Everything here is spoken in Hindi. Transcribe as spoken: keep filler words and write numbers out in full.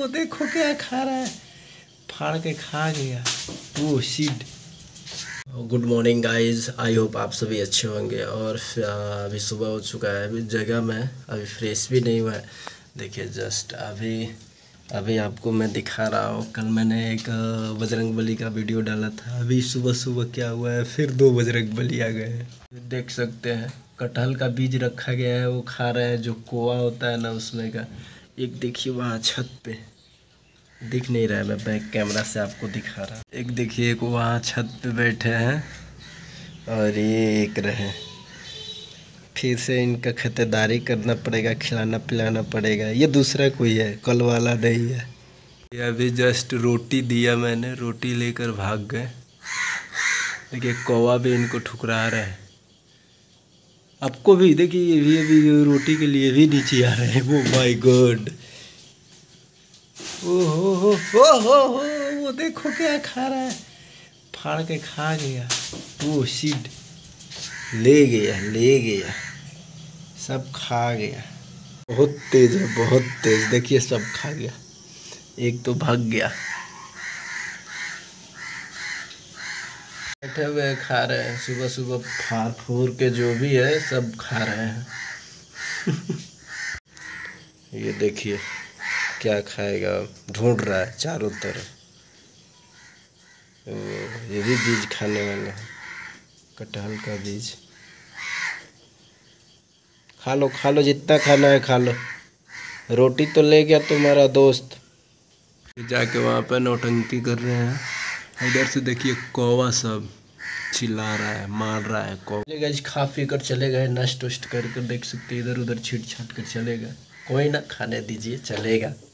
देखो क्या खा रहा है, फाड़ के खा गया वो shit. Good morning guys, I hope आप सभी अच्छे होंगे। और अभी सुबह हो चुका है, अभी जगह में अभी फ्रेश भी नहीं हुआ है। देखिए जस्ट अभी अभी आपको मैं दिखा रहा हूँ, कल मैंने एक बजरंगबली का वीडियो डाला था। अभी सुबह सुबह क्या हुआ है, फिर दो बजरंगबली आ गए हैं। देख सकते हैं कटहल का बीज रखा गया है, वो खा रहे हैं, जो कोआ होता है ना उसमें का। एक देखिए वहाँ छत पे दिख नहीं रहा है, मैं बैक कैमरा से आपको दिखा रहा हूँ। एक देखिए एक वहाँ छत पे बैठे हैं और ये एक रहे। फिर से इनका खतरदारी करना पड़ेगा, खिलाना पिलाना पड़ेगा। ये दूसरा कोई है, कल वाला नहीं है। ये अभी जस्ट रोटी दिया मैंने, रोटी लेकर भाग गए। देखिए कौवा भी इनको ठुकरा रहा है। आपको भी देखिए, ये भी अभी रोटी के लिए भी नीचे आ रहे हैं। वो माय गॉड, ओहो हो हो हो हो, वो देखो क्या खा रहा है, फाड़ के खा गया वो शिट। ले गया ले गया सब खा गया। बहुत तेज है, बहुत तेज। देखिए सब खा गया, एक तो भाग गया। बैठे हुए खा रहे हैं, सुबह सुबह फाड़ फूर के जो भी है सब खा रहे हैं। ये देखिए क्या खाएगा, ढूंढ रहा है चारों तरफ। ये भी बीज खाने वाला है, कटहल का बीज। खा लो खा लो, जितना खाना है खा लो। रोटी तो ले गया तुम्हारा दोस्त। जाके वहाँ पे नौटंकी कर रहे हैं। इधर से देखिए कौवा सब चिल्ला रहा है, मार रहा है कौवा। खा पी कर चले गए, नष्ट उष्ट कर कर देख सकते, इधर उधर छीट छाट कर चले गए। कोई ना, खाने दीजिए, चलेगा।